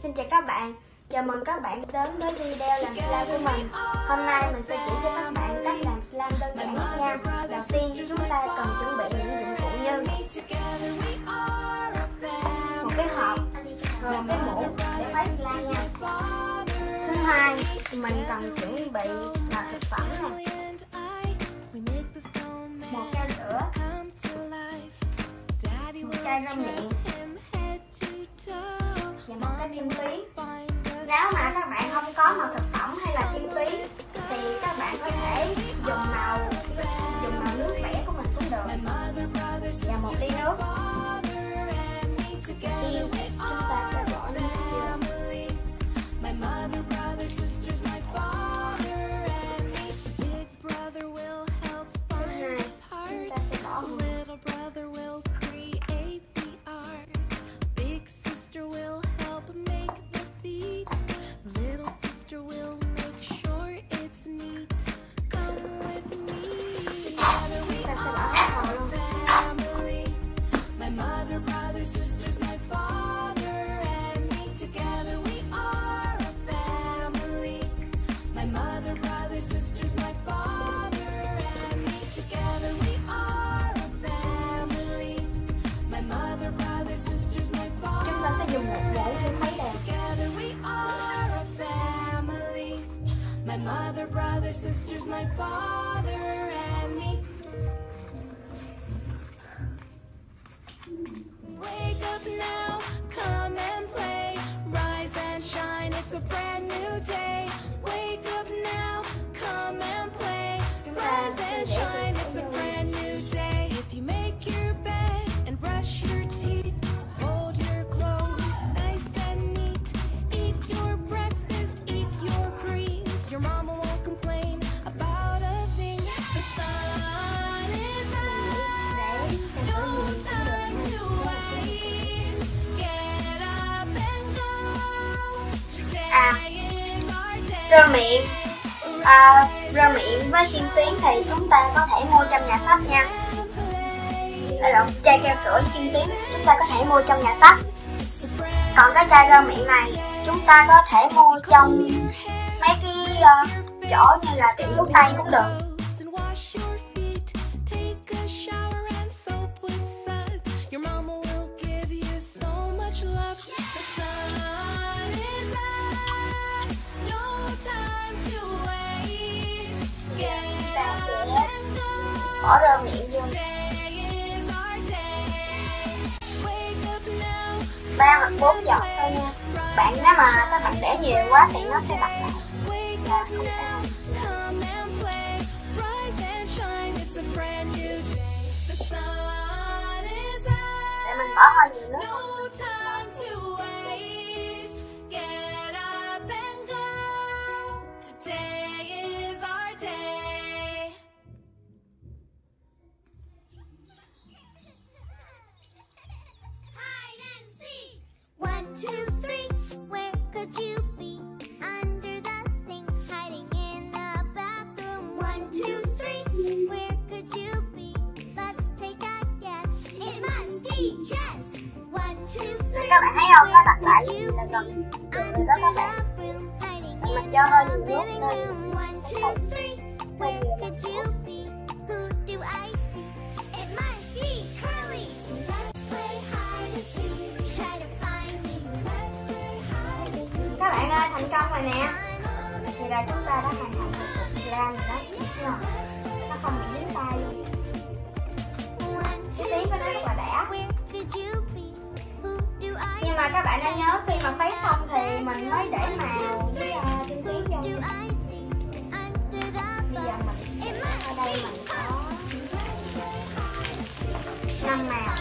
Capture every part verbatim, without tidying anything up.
Xin chào các bạn, chào mừng các bạn đến với video làm slime của mình. Hôm nay mình sẽ chỉ cho các bạn cách làm slime đơn giản nhất nha. Đầu tiên chúng ta cần chuẩn bị những dụng cụ như một cái hộp, rồi một cái muỗng để phái slime nha. Thứ hai, mình cần chuẩn bị là thực phẩm này, một chai sữa, một chai rau miệng và một cái kim tuyến. Nếu mà các bạn không có màu thực phẩm hay là kim tuyến thì các bạn có thể dùng màu dùng màu nước vẽ của mình cũng được, và một ly nước. Đầu tiên chúng ta sẽ bỏ nước vô. Thứ hai, chúng ta sẽ bỏ hương. Dùng một dãy để khuấy đều. My mother, brother, sisters, my father and me. Wake up now, come and play. Rise and shine, it's a brand new day. Wake up now, come and play. Rise and shine, it's a brand new day. If you make your bed and brush your teeth, fold your clothes nice and neat. Eat your breakfast, eat your greens. Your mama won't complain about a thing. The sun is out, no time to waste. Get up and go. Today is our day. Rau miệng, à, rau miệng với kim tuyến thì chúng ta có thể mua trong nhà sách nha. Là chai keo sữa với kim tuyến chúng ta có thể mua trong nhà sách. Còn cái chai rau miệng này chúng ta có thể mua trong mấy cái uh, chỗ như là tiệm thuốc tây cũng được. Ta sẽ bỏ rau miệng vô. Ba hoặc bốn giọt thôi nha. Bạn nếu mà các bạn để nhiều quá thì nó sẽ đặc lại và không thể làm slime. Để mình bỏ hơi nhiều nước không? One, two, three, where could you be? Under the sink, hiding in the bathroom. One, two, three, where could you be? Let's take a guess. It must be Jess. One, two, three, các bạn thấy không? Nó đặt lại là gần gần đó các bạn. Mình cho hơi nhiều nước lên. One, two, three, where could you be? Who do I see? It must be Curly. Let's play hide and seek. Try to find me. Let's play hide and seek. Các bạn ơi, thành công rồi nè. Thì là chúng ta đã hoàn thành được cuộc slime rồi đó, thấy không? Nó không bị dính tay luôn. Cái tiếng của nó rất là đã. Nhưng mà các bạn nên nhớ khi mà khuấy xong thì mình mới để màu với uh, kim tuyến vô. Bây giờ mình ở đây mình có năm màu.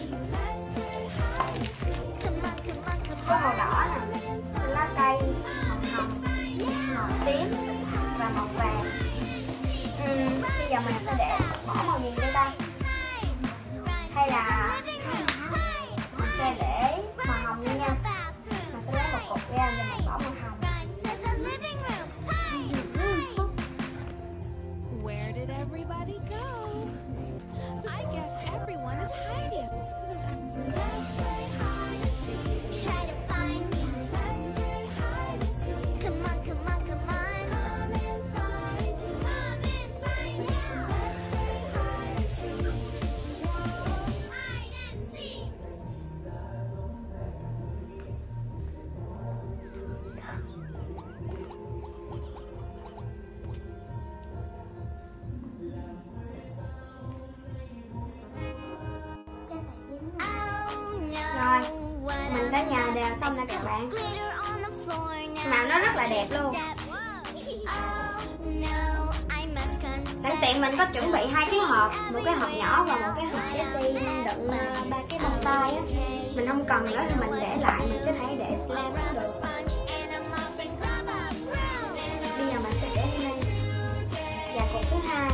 Có màu đỏ nè, xanh lá cây, màu hồng, màu tím và màu vàng. uhm, Bây giờ mình sẽ để bỏ màu gì đây ta? Hay là mình sẽ để màu hồng luôn nha. Mình sẽ lấy một cục ra và mình bỏ màu hồng. Where did everybody go? I guess everyone is hiding. Let's play hide and seek. Try to find me. Let's Rồi, mình đã nhào đều xong rồi các bạn. Màu nó rất là đẹp luôn. Sẵn tiện mình có chuẩn bị hai cái hộp, một cái hộp nhỏ và một cái hộp trái tim đựng ba cái bông tai á. Mình không cần nữa thì mình để lại, mình có thể để slime cũng được. Bây giờ mình sẽ để lên đây. Và cục thứ hai.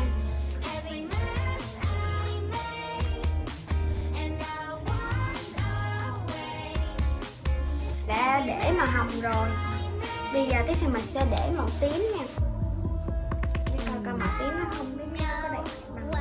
Đã để màu hồng rồi. Bây giờ tiếp theo mình sẽ để màu tím nha. Để coi coi màu tím nó không biết nó có đẹp bằng.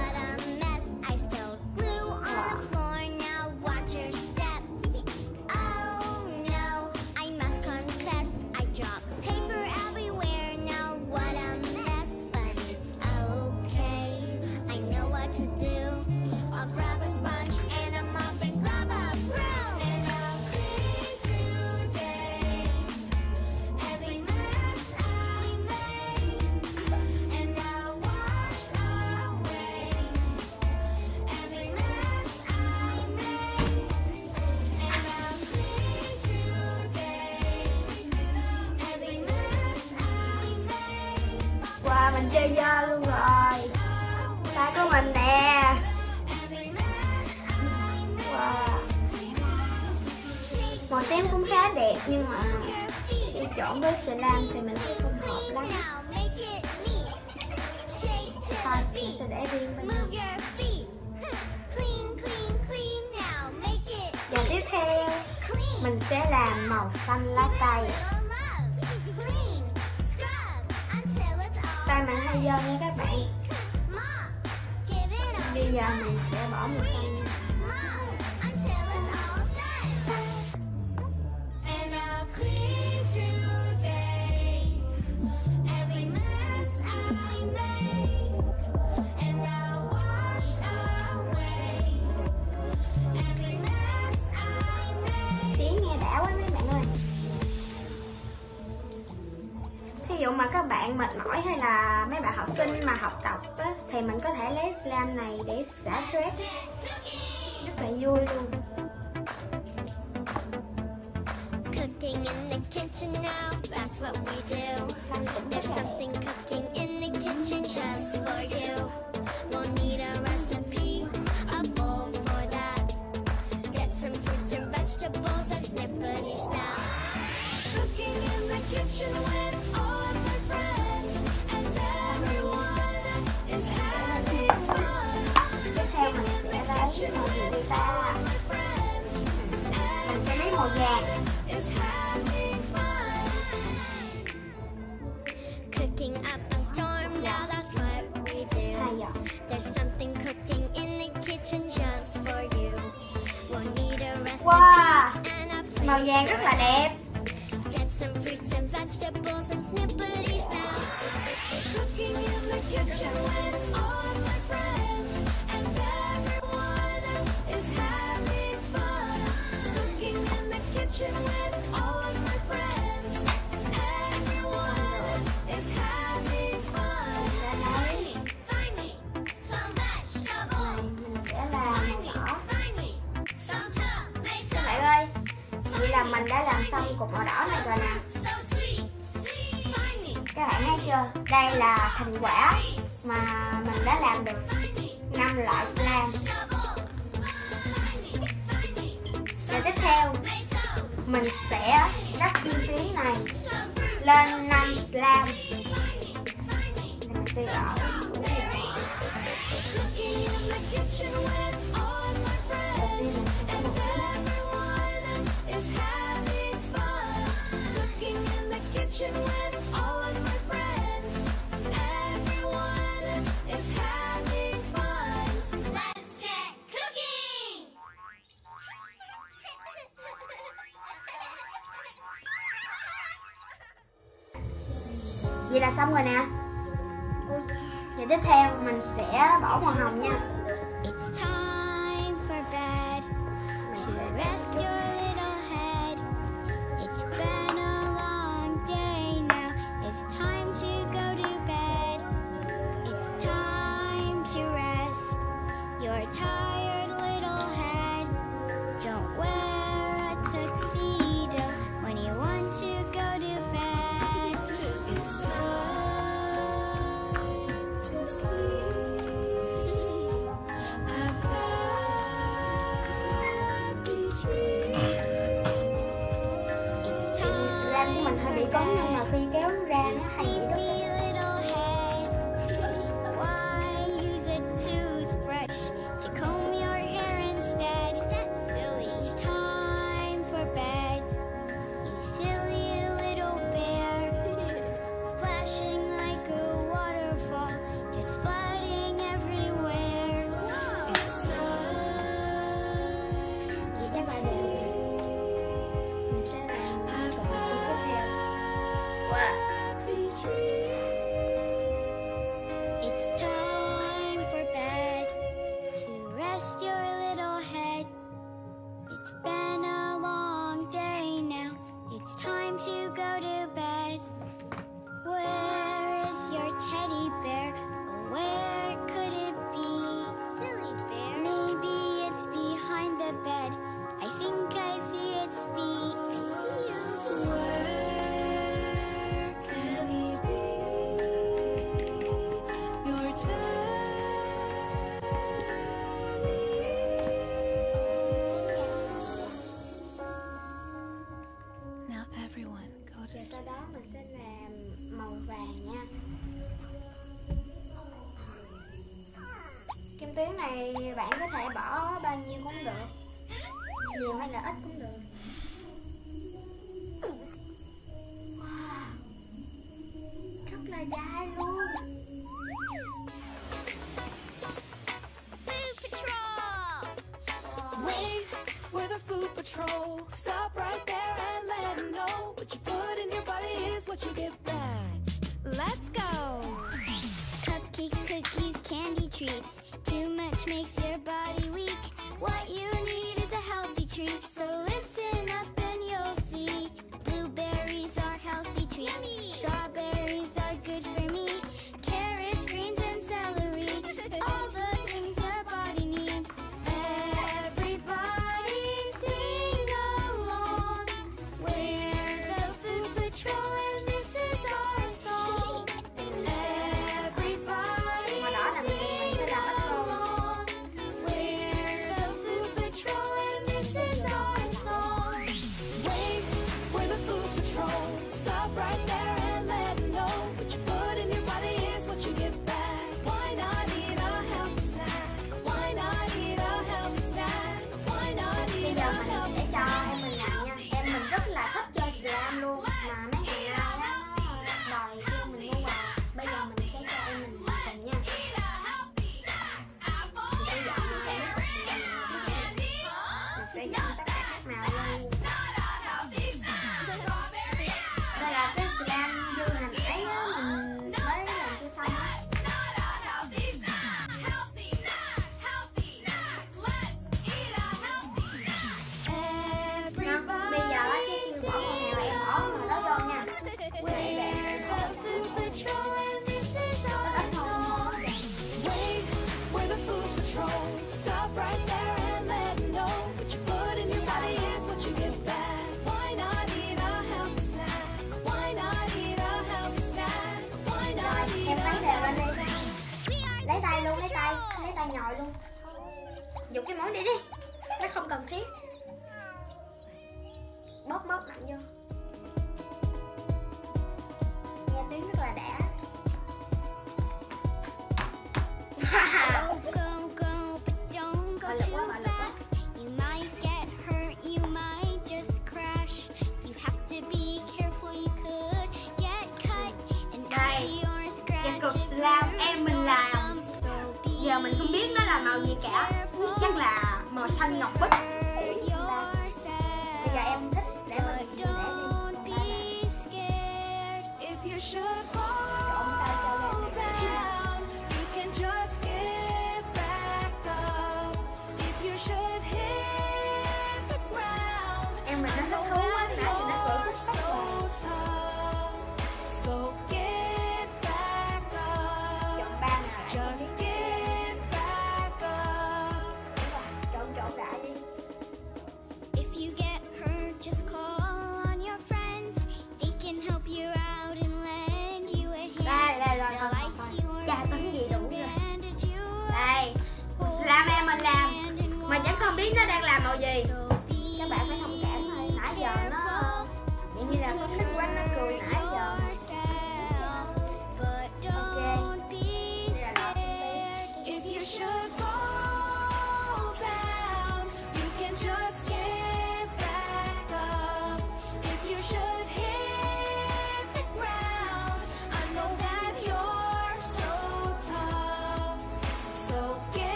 Mình chơi dơ luôn rồi. Tay của mình nè. Wow. Màu tím cũng khá đẹp nhưng mà đi trộn với slime thì mình thấy không hợp lắm. Thôi mình sẽ để riêng bên này. Và tiếp theo mình sẽ làm màu xanh lá cây. Tay mình hơi dơ nha các bạn. Bây giờ mình sẽ bỏ màu xanh nha. Tiếng nghe đã quá mấy bạn ơi. Ví dụ mà các bạn mệt mỏi hay là mấy bạn học sinh mà học tập á, thì mình có thể lấy slime này để xả stress. Rất là vui luôn. Xanh cũng rất là đẹp. Mình sẽ lấy màu vàng. Cooking up a storm, now that's what we do. There's something cooking in the kitchen just for you. We'll need a recipe Wow. and a Màu plate. vàng rất là đẹp. Get some fruits and vegetables and snippities now. Cooking in the kitchen with all of my friends, and everyone is having fun. Cooking in the kitchen with all of my friends, everyone is having fun. Find me, find me some vegetables. Mình sẽ làm màu Find me, đỏ. find me some Các bạn tomatoes. ơi, vậy là mình đã làm xong cục màu đỏ này rồi nè. So sweet, sweet. Find me. Các bạn thấy chưa? Đây là thành quả mà mình đã làm được năm loại slime. Và tiếp theo mình sẽ rắc viên tuyến này lên năm slime. Mình sẽ gõ. Vậy là xong rồi nè. Và tiếp theo mình sẽ bỏ màu hồng nha. It's time for bed. Mình To sẽ rest your little head. It's been a long day now. It's time to go to bed. It's time to rest your tired little head. Don't wear cứng nhưng mà khi kéo ra nó hay bị đứt. Sleepy little head. Why use a toothbrush to comb your hair instead? That's silly. It's time for bed. You silly little bear. Splashing like a waterfall, just flooding everywhere. It's Chị chắc là được. Mình sẽ làm câu tiếp theo. It's time for bed, to rest your little head. It's been a long day now, it's time to go to bed. Where is your teddy bear? Or where could it be? Silly bear. Maybe it's behind the bed. I think I see its feet. I see you. Where can he be? Your Now everyone go to Rồi sau đó mình sẽ làm màu vàng nha. Kim tuyến này bạn có thể bỏ bao nhiêu cũng được, nhiều hay là ít cũng được. Wow, rất là dài luôn. Food Patrol! Wait, we're the food patrol. Stop right there and let them know what you put in your body is what you get back. Let's go. Cupcakes, cookies, candy treats. Too much makes your body weak. What you need is a healthy treat. So listen up and you'll see. Blueberries are healthy treats. Strawberries are good for me. Carrots, greens, and celery. All the things our body needs. Everybody sing along. We're the Food Patrol and this is our song. Everybody sing along. We're the Food Patrol and this is our song. Wait, we're the food patrol. Stop right there and let them know what you put in your body is what you get back. Why not eat a healthy snack? Why not eat a healthy snack? Why not Bây eat giờ a mình healthy sẽ cho snack? em mình làm nha. Em mình rất là thích chơi slam luôn, mà mấy ngày nay á nó đòi kêu mình mua vào. Bây giờ mình sẽ cho em mình làm cùng nha. Mình sẽ dọn những cái nước slam này. Mình sẽ dọn tất cả các màu luôn. Đây là cái slam dư hồi nãy á, mình mới làm chưa xong á. Nó, bây giờ á, cái kêu bỏ màu nào em bỏ màu đó vô nha. Để để The Food Patrol and this is nó our ít song. hơn. Wait, we're the food patrol. Stop right there and let them know what you put in your body is what you get back. Why not eat a healthy snack? Why not eat a healthy snack? Why not Rồi, eat em a lấy đều lên healthy đi. snack? We are Lấy tay luôn, lấy tay, lấy tay nhồi luôn. Dùng cái món đi đi. Nó không cần thiết. Bóp bóp mạnh vô. Nghe tiếng rất là đã. Wow. Go, go, go, but don't go Gọi lực too quá, gọi lực quá. fast. You might get hurt, you might just crash. You have to be careful, you could get cut. And Đây, empty or scratch cái cục if slam there's em mình a làm. bump, so be Giờ mình không biết nó là màu gì cả. Chắc là màu xanh ngọc bích. Bây giờ em thích để mình But để đi. don't be scared. If you should Trộn sao cho fall lên được. down, you can just get back up. If you should hit the ground, Em mình nó thích thú quá, nãy giờ nó cười thích so sắc rồi. tough. So get back up. Chọn ba nào lại Just đi. get back up. Trộn trộn lại đi. If you get hurt, just call on your friends. They can help you out and lend you a hand. Đây, đây, rồi, They'll rồi, rồi, ice your rồi. Chà, tính gì wounds đủ and rồi. bandage you up. Đây, cục slam em mình làm. Mình vẫn không biết nó đang làm màu gì. So be Các bạn phải thông cảm thôi. Nãy giờ nó careful. dạng như là có thích quá nó cười nãy.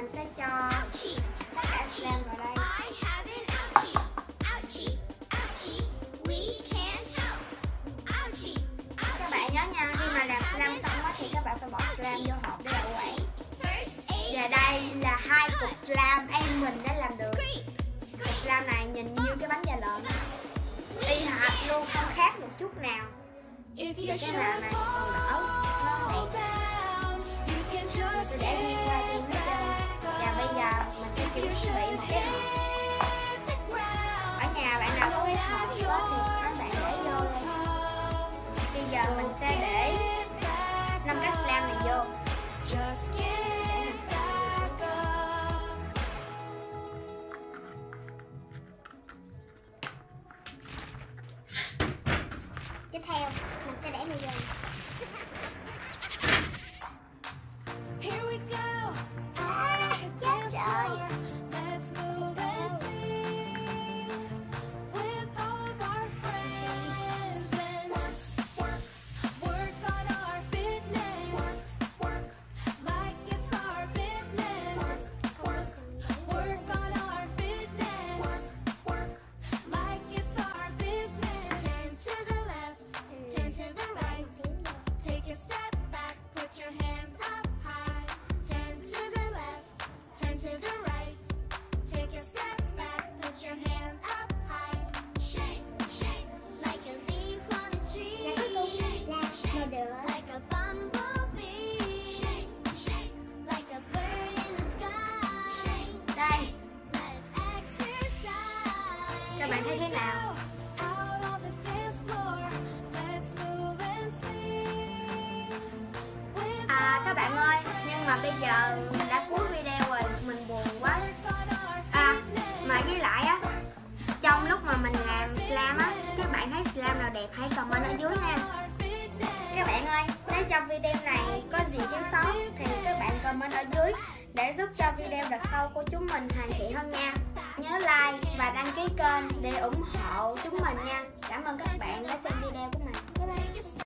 mình sẽ cho tất cả slam vào đây. Các bạn nhớ nha, khi mà làm slam xong á thì các bạn phải bỏ slam vô hộp để bảo quản. Và đây là hai cục slam em mình đã làm được. Cục slam này nhìn như cái bánh da lợn, y hệt luôn, không khác một chút nào. Và cái màu này còn đỏ, nó đẹp. Mình sẽ để nguyên qua trên hết trơn. Và bây giờ mình sẽ chuẩn bị một cái hộp. Ở nhà bạn nào có cái hộp đó thì các bạn để vô đây. Bây giờ mình sẽ để năm cái slam này vô. Tiếp theo mình sẽ để mì dần. Here we go. À, chết rồi. Let's move and sing with all of our friends and work, work, work on our fitness. Work, work, like it's our business. Work, work, work on our fitness. Work, work, like it's our business. Turn to the left, turn to the right. Take a step back, put your hands up high. Turn to the left, turn to the right. Take a step back, put your hands up high. Shake, shake, like a leaf on a tree. Shake, shake, like a bumblebee. Shake, shake, like a bird in the sky. Đây, Let's exercise. các bạn thấy thế nào? Out on the dance floor, let's move and sing. With À các bạn ơi, nhưng mà bây giờ mình đã cuối video rồi, mình buồn quá. À, mà với lại á, trong lúc mà mình làm slam á, các bạn thấy slam nào đẹp hãy comment ở dưới nha. Các bạn ơi, nếu trong video này có gì thiếu sót thì các bạn comment ở dưới để giúp cho video đợt sau của chúng mình hoàn thiện hơn nha. Nhớ like và đăng ký kênh để ủng hộ chúng mình nha. Cảm ơn các bạn đã xem video của mình. Bye bye.